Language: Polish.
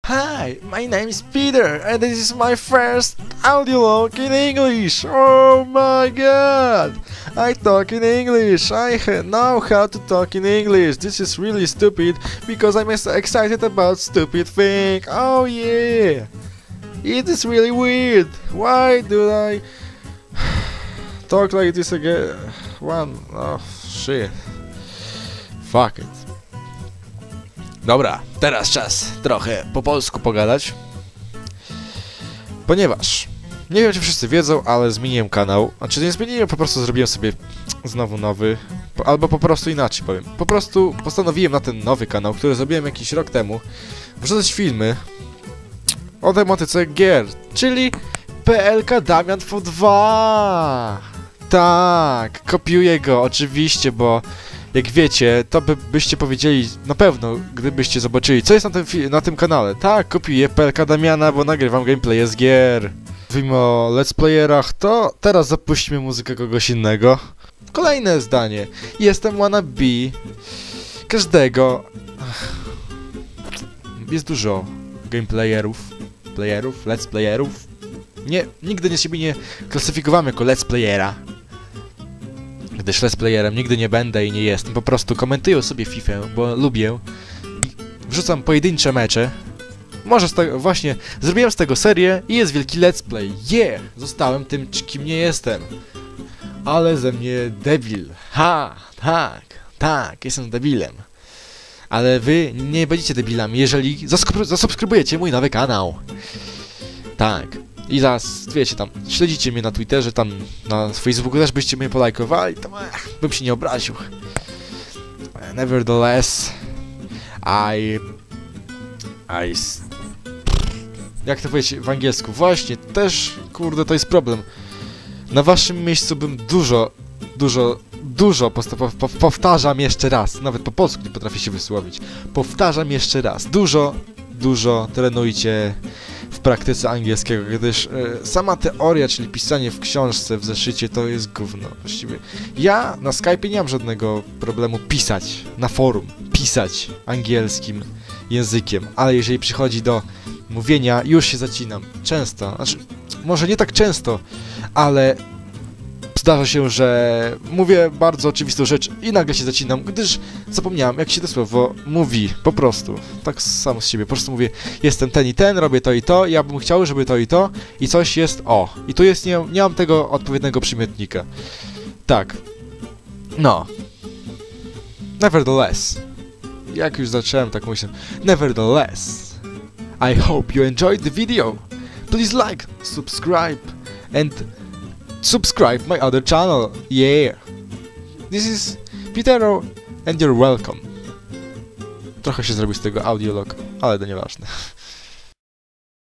Hi, my name is Peter, and this is my first audio log in English. Oh my god! I talk in English. I know how to talk in English. This is really stupid because I'm so excited about stupid thing. Oh yeah! It is really weird. Why do I talk like this again? Oh shit. Fuck it. Dobra, teraz czas trochę po polsku pogadać. Ponieważ, nie wiem czy wszyscy wiedzą, ale zmieniłem kanał. Znaczy nie zmieniłem, po prostu zrobiłem sobie znowu nowy. Albo po prostu inaczej powiem. Po prostu postanowiłem na ten nowy kanał, który zrobiłem jakiś rok temu, wrzucać filmy o tematyce gier, czyli PLK Damian V2. Tak, kopiuję go oczywiście, bo jak wiecie, to byście powiedzieli na pewno, gdybyście zobaczyli, co jest na tym kanale. Tak, kopiuję PLK Damiana, bo nagrywam gameplaye z gier. Mówimy o let's playerach, to teraz zapuśćmy muzykę kogoś innego. Kolejne zdanie. Jestem wannabe każdego. Jest dużo gameplayerów, let's playerów. Nie, nigdy siebie nie klasyfikowałem jako let's playera, gdyż let's playerem nigdy nie będę i nie jestem. Po prostu komentuję sobie FIFA, bo lubię. Wrzucam pojedyncze mecze. Może z tego, właśnie, zrobiłem z tego serię i jest wielki let's play. Yeah! Zostałem tym, kim nie jestem. Ale ze mnie debil. Ha! Tak, jestem debilem. Ale wy nie będziecie debilami, jeżeli zasubskrybujecie mój nowy kanał. Tak. I zaraz, wiecie, tam, śledzicie mnie na Twitterze, tam na Facebooku też byście mnie polajkowali, to bym się nie obraził. Nevertheless, jak to powiedzieć w angielsku? Właśnie, też, kurde, to jest problem. Na waszym miejscu bym dużo powtarzam jeszcze raz, nawet po polsku nie potrafię się wysłowić. Powtarzam jeszcze raz, dużo trenujcie w praktyce angielskiego, gdyż sama teoria, czyli pisanie w książce, w zeszycie, to jest gówno. Właściwie ja na Skype'ie nie mam żadnego problemu pisać, na forum, pisać angielskim językiem, ale jeżeli przychodzi do mówienia, już się zacinam. Często, znaczy, może nie tak często, ale zdarza się, że mówię bardzo oczywistą rzecz i nagle się zacinam, gdyż zapomniałem, jak się to słowo mówi, po prostu. Tak samo z siebie, po prostu mówię, jestem ten i ten, robię to i to, ja bym chciał, żeby to i coś jest o. I tu jest, nie mam tego odpowiedniego przymiotnika. Tak. No. Nevertheless. Jak już zacząłem, tak myślę. Nevertheless. I hope you enjoyed the video. Please like, subscribe, and subscribe my other channel. Yeah. This is Petero and you're welcome. Trochę się zrobił z tego audiolog, ale to nieważne.